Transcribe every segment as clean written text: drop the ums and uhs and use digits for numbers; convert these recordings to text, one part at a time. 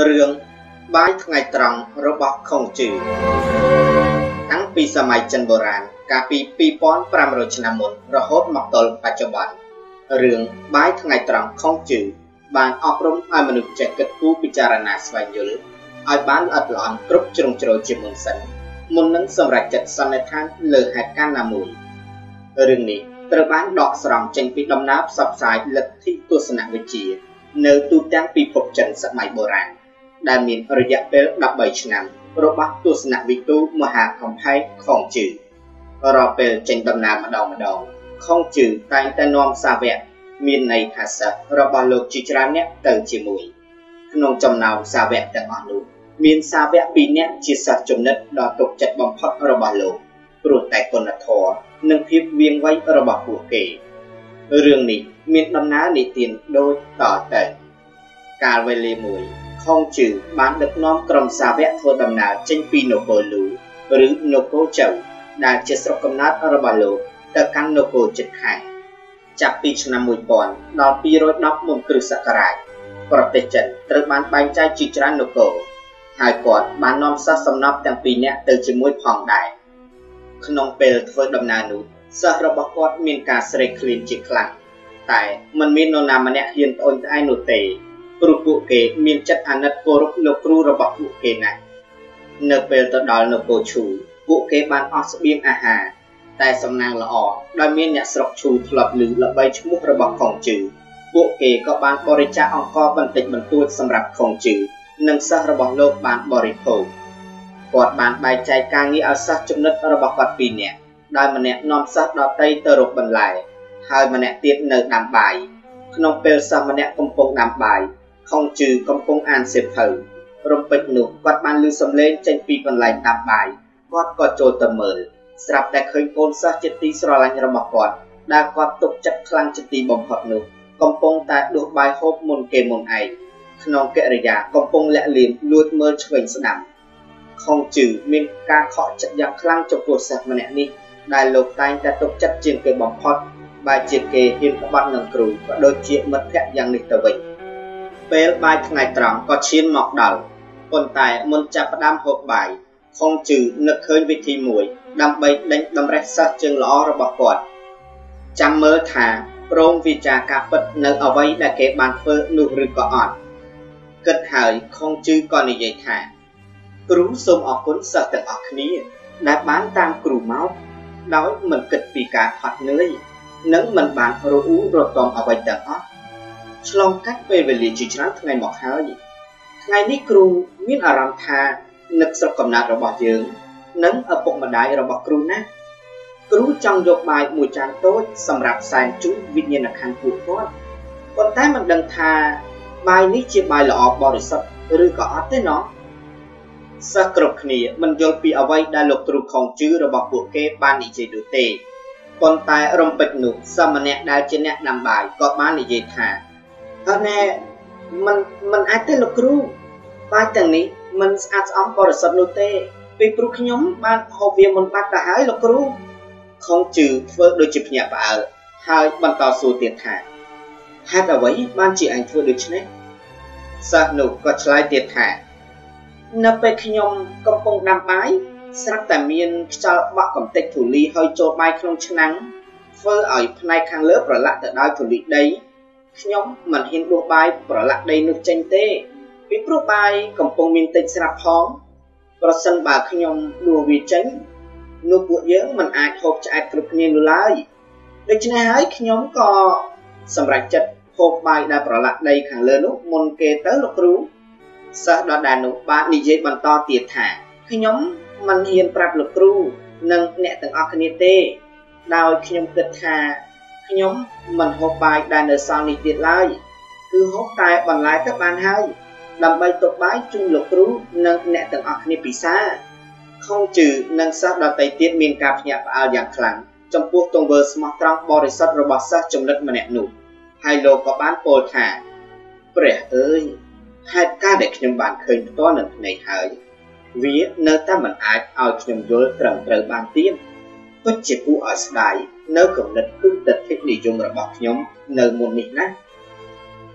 រឿងបាយថ្ងៃត្រង់របស់ខុងជឺតាំងពីសម័យចិនបុរាណកាលពី 2500 ឆ្នាំមុនរហូតមកដល់បច្ចុប្បន្នរឿងបាយថ្ងៃត្រង់ខុងជឺបានអប់រំឲ្យមនុស្សចេះគិតគូរពិចារណាស្វែងយល់ឲ្យបានល្អិតល្អន់គ្រប់ជ្រុងជ្រោយជាមុនសិនមុននឹងសម្រេចចិត្តសន្និដ្ឋានលើហេតុការណ៍ណាមួយរឿងនេះត្រូវបានដកស្រង់ចេញពីដំណើរផ្សព្វផ្សាយលទ្ធិទស្សនវិជ្ជានៅទូទាំងពិភពចិនសម័យបុរាណដែលមានរយៈពេល13ឆ្នាំរបស់ទស្សនវិទូមហាខំផែងខុងជឺរាល់ពេលចេញដំណើរម្ដងខុងជឺតែងតែនាំសាវកមានន័យថាសិស្សរបស់លោកជាច្រើនអ្នកទៅជាមួយក្នុងចំណោមសាវកទាំងអស់នោះមានសាវក2នាក់ជាសិស្សចំណិតដ៏ទុកចិត្តបំផុតរបស់លោកព្រោះតែគុណធម៌និងភាពវាងវៃរបស់ពួកគេរឿងនេះមានដំណើរនិទានដូចតទៅកាលវេលាមួយខុងជឺបានដឹកនាំក្រុមសាវកធ្វើដំណើរចេញពីនគរលូឬនគរចៅដែលជាស្រុកកំណើតរបស់លោកទៅកាន់នគរជិតខាងចាប់ពីឆ្នាំ1000ដល់210មុនគ្រិស្តសករាជប្រទេសចិនត្រូវបានបែងចែកជាច្រើននគរហើយគាត់បាននាំសិស្សសំណប់ទាំង2នាក់ទៅជាមួយផងដែរក្នុងពេលធ្វើដំណើរនោះសិស្សរបស់គាត់មានការស្រេកឃ្លានជាខ្លាំងតែមិនមាននរណាម្នាក់ហ៊ានត្អូញត្អែរនោះទេព្រោះពួកគេមានចិត្តអាណិតគោរពលោកគ្រូរបស់ពួកគេណាស់នៅពេលទៅដល់នគរឈូពួកគេបានអស់ស្បៀងអាហារតែសំណាងល្អដោយមានអ្នកស្រុកឈូធ្លាប់ឮល្បីឈ្មោះរបស់ខុងជឺពួកគេក៏បានបរិច្ចាគអង្ករបន្តិចបន្តួចសម្រាប់ខុងជឺនិងសិស្សរបស់លោកបានបរិភោគគាត់បានបែងចែកការងារឲ្យសិស្សចំណិតរបស់គាត់2នាក់ដោយម្នាក់នាំសិស្សដទៃទៅរកបន្លែហើយម្នាក់ទៀតនៅដាំបាយក្នុងពេលសិស្សម្នាក់កំពុងដាំបាយខុងជឺកំពុងអានសៀវភៅរំពេចនោះគាត់បានឮសំឡេងចេញពីកន្លែងដាំបាយគាត់ក៏ចូលទៅមើលស្រាប់តែឃើញកូនសិស្សជាទីស្រឡាញ់របស់គាត់ដែលគាត់ទុកចិត្តខ្លាំងជាទីបំផុតនោះកំពុងតែដួសបាយហូបមុនគេមុនឯងក្នុងកិរិយាកំពុងលាក់លៀមលួចមើលឆ្វេងស្ដាំខុងជឺមានការខកចិត្តយ៉ាងខ្លាំងចំពោះសិស្សម្នាក់នេះដែលលោកតែងតែទុកចិត្តជាងគេបំផុតបែរជាគេហ៊ានក្បត់នឹងគ្រូក៏ដូចជាមិត្តភក្តិយ៉ាងនេះទៅវិញពេលបាយថ្ងៃត្រង់ក៏ឈានមកដល់ប៉ុន្តែមុនចាប់ផ្ដើមហូបបាយខុងជឺនឹកឃើញវិធីមួយដើម្បីដេញតម្រេះសិស្សជើងល្អរបស់គាត់ចាំមើលថាព្រមវិចារការពិតនៅអ្វីដែលគេបានធ្វើនោះឬក៏អត់គិតហើយខុងជឺក៏និយាយថាគ្រូសូមអរគុណសិស្សទាំងអស់គ្នាដែលបានតាមគ្រូមកដោយមិនគិតពីការហត់នឿយនិងមិនបានរអ៊ូរទាំអ្វីទាំងអស់ឆ្លងកាត់ពេលវេលាជាច្រើនថ្ងៃមកហើយថ្ងៃនេះគ្រូមានអារម្មណ៍ថានឹកស្រុកកំណើតរបស់យើងនិងឪពុកម្ដាយរបស់គ្រូណាស់គ្រូចង់យកបាយមួយចានតូចសម្រាប់សែនជូនវិញ្ញាណក្ខន្ធពួកគាត់ប៉ុន្តែមិនដឹងថាបាយនេះជាបាយល្អបរិសុទ្ធឬក៏អត់ទេណោះសិស្សគ្រប់គ្នាមិនយល់ពីអ្វីដែលលោកគ្រូខុងជឺរបស់ពួកគេបាននិយាយនោះទេប៉ុន្តែរំពេចនោះសិស្សម្នាក់ដែលជាអ្នកដាំបាយក៏បាននិយាយថាអត់ណែមិនអាចទេលោកគ្រូបាយទាំងនេះមិនស្អាតស្អំបរិសុទ្ធនោះទេពីព្រោះខ្ញុំបានហូបវាមុនបាត់ទៅហើយលោកគ្រូខុងជឺធ្វើដូចជាភ្ញាក់ផ្អើលហើយបន្តសួរទៀតថាហេតុអ្វីបានជាឯងធ្វើដូច្នេះសិស្សនោះក៏ឆ្លើយទៀតថានៅពេលខ្ញុំកំពុងដាំបាយស្រាប់តែមានខ្យល់បក់កំទេចធូលីហើយចូលបាយក្នុងឆ្នាំងធ្វើឲ្យផ្នែកខាងលើប្រឡាក់ទៅដោយធូលីដីខ្ញុំមិនហ៊ានដួសបាយប្រឡាក់ដីនោះចេញទេពីព្រោះបាយកំពុងមានតិចស្រាប់ផងប្រសិនបើខ្ញុំដួសវាចេញនោះពួកយើងមិនអាចហូបឆ្អែតគ្រប់គ្នានោះឡើយដូច្នេះហើយខ្ញុំក៏សម្រេចចិត្តហូបបាយដែលប្រឡាក់ដីខាងលើនោះមុនគេទៅលោកគ្រូសិស្សដដែលនោះបាននិយាយបន្តទៀតថាខ្ញុំមិនហ៊ានប្រាប់លោកគ្រូនិងអ្នកទាំងអស់គ្នាទេដោយខ្ញុំគិតថាខ្ញុំមិនហូបបាយដែលនៅសល់នេះទៀតឡើយគឺហូបតែបន្លែទៅបានហើយដើម្បីទុកបាយជូនលោកគ្រូនិងអ្នកទាំងអស់គ្នាពិសាខុងជឺនិងសិស្សដទៃទៀតមានការភ្ញាក់ផ្អើលយ៉ាងខ្លាំងចំពោះទង្វើស្មោះត្រង់បរិសុទ្ធរបស់សិស្សចំណិតម្នាក់នោះហើយលោកក៏បានពោលថាព្រះអើយហេតុការណ៍ដែលខ្ញុំបានឃើញផ្ទាល់នឹងភ្នែកហើយវានៅតែមិនអាចឲ្យខ្ញុំយល់ត្រឹមត្រូវបានទៀតពិតជាគួរឲ្យស្ដាយនៅគំនិតគឺទិដ្ឋិនិយមរបស់ខ្ញុំនៅមុននេះណា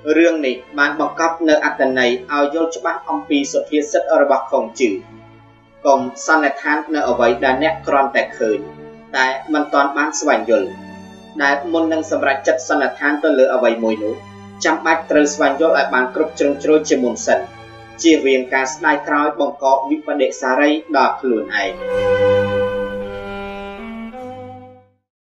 រឿងនេះបានបង្កប់នៅអត្ថន័យឲ្យយល់ច្បាស់អំពីសុភាសិតរបស់ខុងជឺកុំសន្និដ្ឋាននៅអ្វីដែលអ្នកគ្រាន់តែឃើញតែមិនទាន់បានស្វែងយល់ដែលមុននឹងសម្រេចចិត្តសន្និដ្ឋានទៅលើអ្វីមួយនោះចាំបាច់ត្រូវស្វែងយល់ឲ្យបានគ្រប់ជ្រុងជ្រោយជាមុនសិនជៀសវាងការស្ដាយក្រោយបង្កវិបដិសារីដល់ខ្លួនឯង